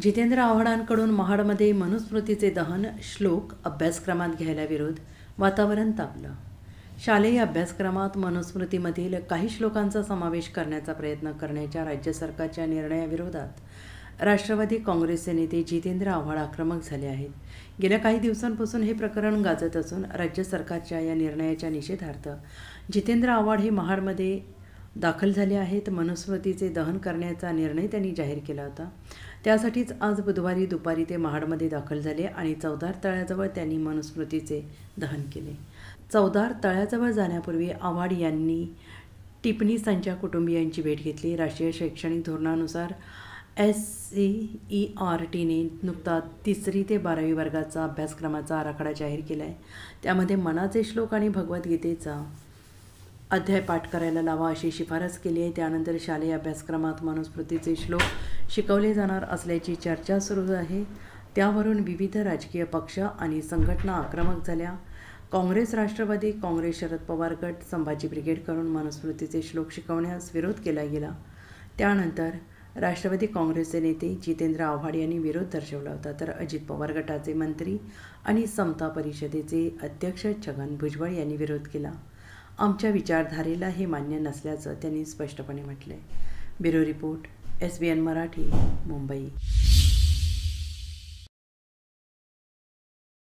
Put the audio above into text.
जितेंद्र आव्हाडांकडून महाडमध्ये मनुस्मृतीचे दहन श्लोक अभ्यासक्रमात घ्यायला विरोध, वातावरण तापलं. शालेय अभ्यासक्रमात मनुस्मृतीमधील काही श्लोकांचा समावेश करण्याचा प्रयत्न करण्याच्या राज्य सरकारच्या निर्णयाविरोधात राष्ट्रवादी काँग्रेसचे नेते जितेंद्र आव्हाड आक्रमक झाले आहेत. गेल्या काही दिवसांपासून हे प्रकरण गाजत असून राज्य सरकारच्या या निर्णयाच्या निषेधार्थ जितेंद्र आव्हाड हे महाडमध्ये दाखल झाले आहेत. मनुस्मृतीचे दहन करण्याचा निर्णय त्यांनी जाहीर केला होता. त्यासाठीच आज बुधवारी दुपारी ते महाडमध्ये दाखल झाले आणि चौदार तळ्याजवळ त्यांनी मनुस्मृतीचे दहन केले. चौदार तळ्याजवळ जाण्यापूर्वी आव्हाड यांनी टिप्पणीसांच्या कुटुंबियांची भेट घेतली. राष्ट्रीय शैक्षणिक धोरणानुसार SCERTने नुकताच 3री ते 12वी वर्गाचा अभ्यासक्रमाचा आराखडा जाहीर केला आहे. त्यामध्ये मनाचे श्लोक आणि भगवद्गीतेचा अध्याय पाठ करायला लावा अशी शिफारस केली आहे. त्यानंतर शालेय अभ्यासक्रमात मनुस्मृतीचे श्लोक शिकवले जाणार असल्याची चर्चा सुरू आहे. त्यावरून विविध राजकीय पक्ष आणि संघटना आक्रमक झाल्या. काँग्रेस, राष्ट्रवादी काँग्रेस, शरद पवार गट, संभाजी ब्रिगेडकडून मनुस्मृतीचे श्लोक शिकवण्यास विरोध केला गेला. त्यानंतर राष्ट्रवादी काँग्रेसचे नेते जितेंद्र आव्हाड यांनी विरोध दर्शवला होता. तर अजित पवार गटाचे मंत्री आणि समता परिषदेचे अध्यक्ष छगन भुजबळ यांनी विरोध केला. आमच्या विचारधारेला हे मान्य नसल्याचं त्यांनी स्पष्टपणे म्हटलंय. Bureau report, SBN Marathi, Mumbai.